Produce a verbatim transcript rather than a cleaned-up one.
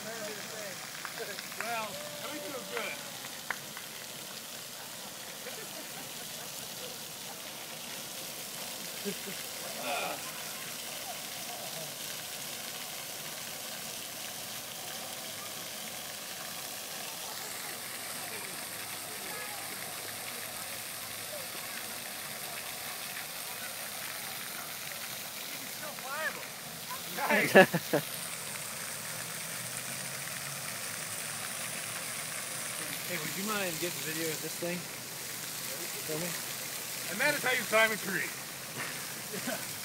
Well, at least it was good. uh. Nice. Hey, would you mind getting video of this thing? For me? And that is how you climb a tree.